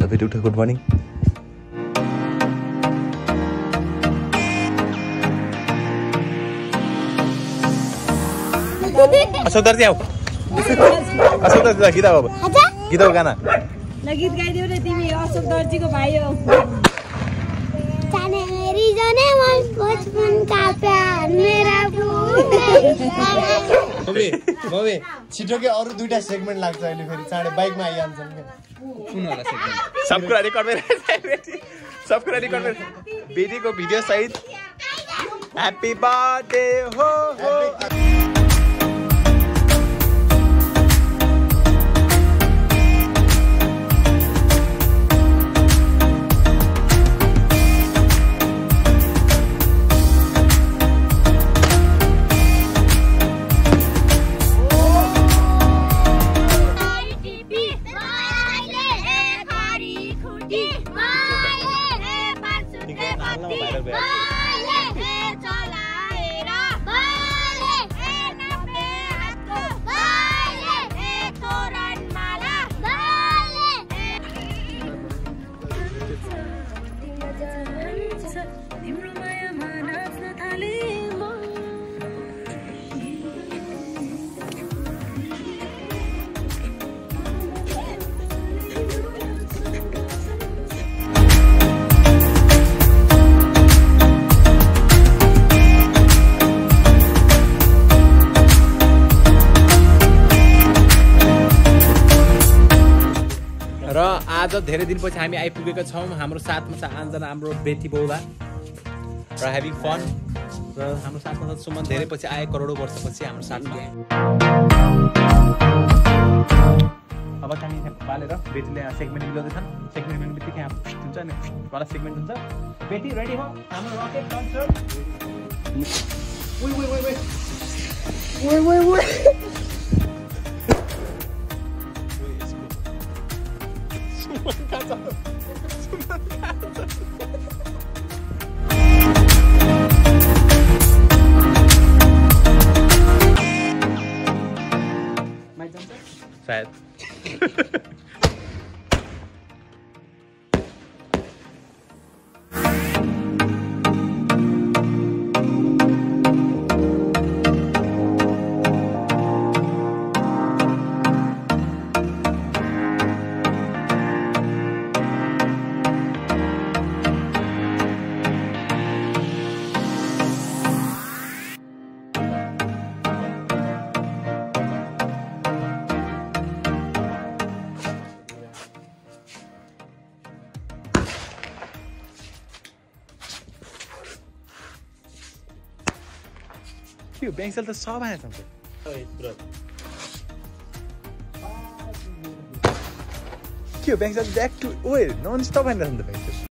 फेरि उठ good morning Ashok Darji आऊ अशोक दर्जी गीत गाऊ गीत गाऊ गाना ल गीत गाइदेऊ न तिमी अशोक दर्जीको भाइ हो जाने मेरी जाने मन बचपन का प्यार मेरा मम्मी मम्मी छिटो के अरु दुईटा सेगमेन्ट लाग्छ अहिले फेरि चाँडै बाइकमा आइहाल्छन् के कुन होला सेगमेन्ट सब कुरा रेकर्ड भइरहेछ सब कुरा रेकर्ड भइरहेछ बेटीको भिडियो सहित ह्यापी बर्थडे हो र आज धेरै दिनपछि हामी आइपुगेका छौँ हाम्रो साथमा छ आजजना हाम्रो बेटी बौला र ह्याभिङ फन र हाम्रो साथमा छ सुमन धेरै पछि आए करोडौँ वर्षपछि हाम्रो साथमा अब हामी बालेर बेटीले सेगमेन्ट मिलाउँदैछन् सेगमेन्ट मिल्ने बित्तिकै हाम्रो हुन्छ अनि वाला सेगमेन्ट हुन्छ बेटी रेडी हो हाम्रो रकेट लन्चर शायद के ब्याङ्क सेल त सब आएछ के ब्याङ्क सेल ब्याक टु ओए नन स्टप आइरहेछ नि त ब्याङ्क सेल